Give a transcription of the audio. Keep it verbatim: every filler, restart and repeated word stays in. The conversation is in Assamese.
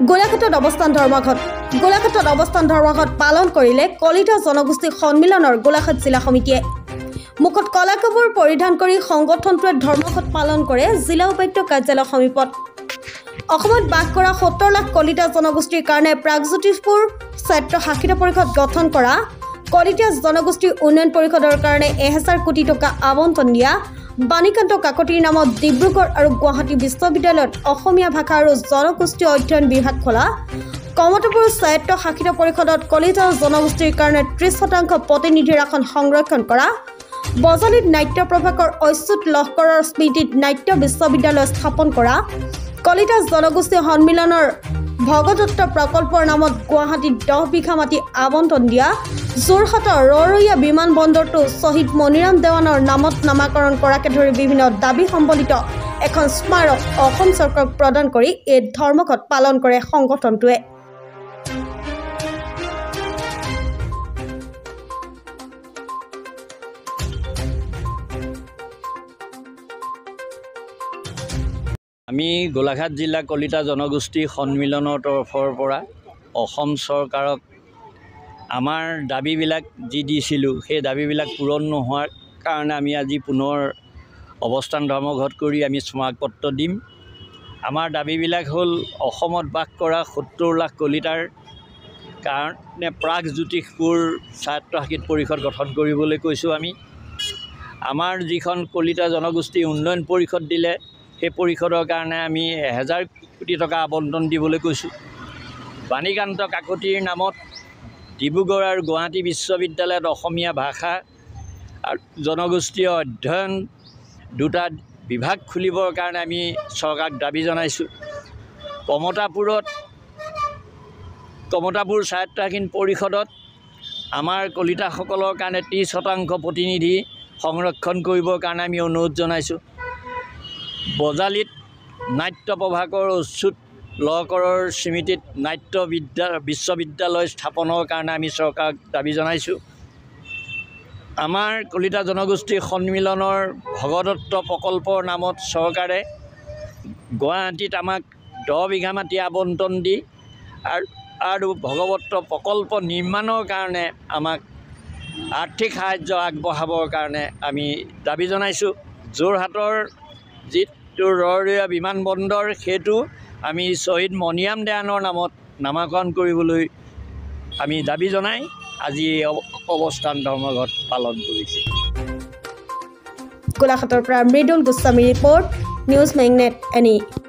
গোলাঘাটত অৱস্থান ধৰ্মঘট গোলাঘাটত অৱস্থান ধৰ্মঘট পালন কৰিলে কলিতা জনগোষ্ঠী সন্মিলনৰ গোলাঘাট জিলা সমিতিয়ে মুখত কলা কাপোৰ পৰিধান কৰি সংগঠনটোৱে ধৰ্মঘট পালন কৰে জিলা উপায়ুক্ত কাৰ্যালয় সমীপত অসমত বাস কৰা সত্তৰ লাখ কলিতা জনগোষ্ঠীৰ কাৰণে প্ৰাগজ্যোতিষপুৰ স্বায়ত্ত শাসিত পৰিষদ গঠন কৰা কলিতা জনগোষ্ঠী উন্নয়ন পৰিষদৰ কাৰণে এক হাজাৰ কোটি টকা আবণ্টন দিয়া বাণীকান্ত কাকতিৰ নামত ডিব্ৰুগড় আৰু গুৱাহাটী বিশ্ববিদ্যালয়ত অসমীয়া ভাষা আৰু জনগোষ্ঠী অধ্যয়ন বিভাগ খোলা কমতাপুৰ স্বায়ত্ত শাসিত পৰিষদত কলিতা জনগোষ্ঠীৰ কাৰণে ত্ৰিছ শতাংশ প্ৰতিনিধিৰ আসন সংৰক্ষণ কৰা বজালীত নাট্য প্ৰভাকৰ ঐচ্যুত লহকৰৰ স্মৃতিত নাট্য বিশ্ববিদ্যালয় স্থাপন কৰা কলিতা জনগোষ্ঠী সন্মিলনৰ ভগদত্ত প্ৰকল্পৰ নামত গুৱাহাটীত দহ বিঘা মাটি আবণ্টন দিয়া যোৰহাটৰ ৰৰৈয়া বিমানবন্দৰটো শ্বহীদ মণিৰাম দেৱানৰ নামত নামাকৰণ কৰাকে ধৰি বিভিন্ন দাবী সম্বলিত এখন স্মাৰক অসম চৰকাৰক প্ৰদান কৰি এই ধৰ্মঘট পালন কৰে সংগঠনটোৱে আমি গোলাঘাট জিলা কলিতা জনগোষ্ঠী সন্মিলনৰ তৰফৰ পৰা অসম চৰকাৰক আমাৰ দাবীবিলাক যি দিছিলোঁ সেই দাবীবিলাক পূৰণ নোহোৱাৰ কাৰণে আমি আজি পুনৰ অৱস্থান ধৰ্মঘট কৰি আমি স্মাৰকপত্ৰ দিম। আমাৰ দাবীবিলাক হ'ল অসমত বাস কৰা সত্তৰ লাখ কলিতাৰ কাৰণে প্ৰাগজ্যোতিষপুৰ স্বায়ত্তশাসিত পৰিষদ গঠন কৰিবলৈ কৈছোঁ। আমি আমাৰ যিখন কলিতা জনগোষ্ঠী উন্নয়ন পৰিষদ দিলে সেই পৰিষদৰ কাৰণে আমি এহেজাৰ কোটি টকা আবণ্টন দিবলৈ কৈছোঁ। বাণীকান্ত কাকতিৰ নামত ডিব্ৰুগড় আৰু গুৱাহাটী বিশ্ববিদ্যালয়ত অসমীয়া ভাষা আৰু জনগোষ্ঠীয় অধ্যয়ন দুটা বিভাগ খুলিবৰ কাৰণে আমি চৰকাৰক দাবী জনাইছোঁ। কমতাপুৰত কমতাপুৰ স্বায়ত্তশাসিত পৰিষদত আমাৰ কলিতাসকলৰ কাৰণে ত্ৰিছ শতাংশ প্ৰতিনিধি সংৰক্ষণ কৰিবৰ কাৰণে আমি অনুৰোধ জনাইছোঁ। বজালীত নাট্য প্ৰভাকৰ ঐচ্যুত লহকৰৰ স্মৃতিত নাট্য বিদ্যা বিশ্ববিদ্যালয় স্থাপনৰ কাৰণে আমি চৰকাৰক দাবী জনাইছোঁ। আমাৰ কলিতা জনগোষ্ঠী সন্মিলনৰ ভগদত্ত প্ৰকল্পৰ নামত চৰকাৰে গুৱাহাটীত আমাক দহ বিঘা মাটি আবণ্টন দি আৰু আৰু ভগৱত্ত প্ৰকল্প নিৰ্মাণৰ কাৰণে আমাক আৰ্থিক সাহাৰ্য আগবঢ়াবৰ কাৰণে আমি দাবী জনাইছোঁ। যোৰহাটৰ যিটো ৰৰৈয়া বিমানবন্দৰ সেইটো আমি শ্বহীদ মণিৰাম দেৱানৰ নামত নামাকৰণ কৰিবলৈ আমি দাবী জনাই আজি অৱস্থান ধৰ্মঘট পালন কৰিছোঁ। গোলাঘাটৰ পৰা Mridul Goswami report news magnet any